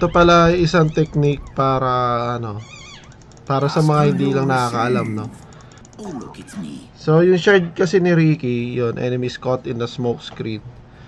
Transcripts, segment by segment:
ito pala isang technique para ano, para sa mga hindi lang nakakaalam, no. So yung shard kasi ni Ricky, yun, enemies caught in the smoke screen.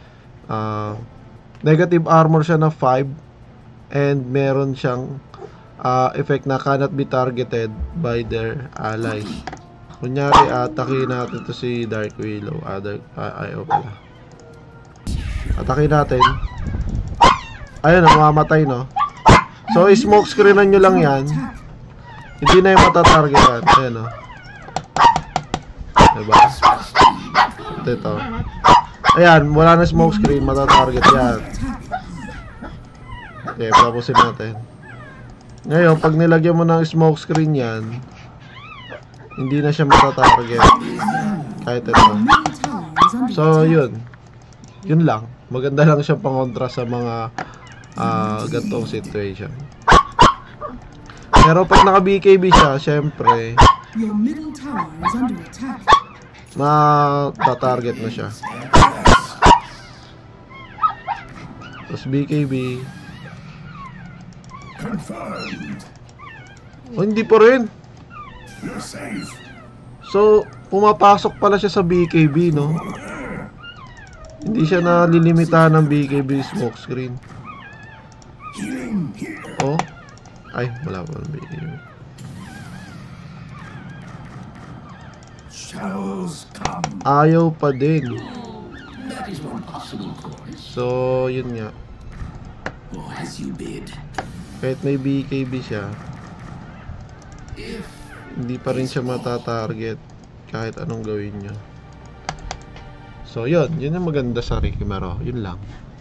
Negative armor siya na 5 and meron siyang effect na cannot be targeted by their allies. Kunyari, atakin natin to si Dark Willow. Ayaw pala. Atakin natin. Ayun, mamamatay, no? So, smoke screenan nyo lang yan. Hindi na yung matatargetan. Ayun, no? Diba? Ito. Ayan, wala na smoke screen. Matatarget yan. Okay, tapusin natin. Ngayon, pag nilagyan mo ng smoke screen yan, hindi na siya matatarget. Kahit ito. So, yun. Yun lang. Maganda lang siya pangontra sa mga gantong situation. Pero pag naka-BKB siya, syempre, matatarget na siya. Tapos BKB. Oh, hindi pa rin. So, pumapasok pala siya sa BKB, no? Hindi siya nalilimitahan ng BKB smoke screen. Oh. Ay, wala pa ng BKB. Ayaw pa din. So, yun nga. Kahit may BKB siya, hindi pa rin siya matatarget kahit anong gawin nyo. So, yun yung maganda sa Rikimaru. Yun lang.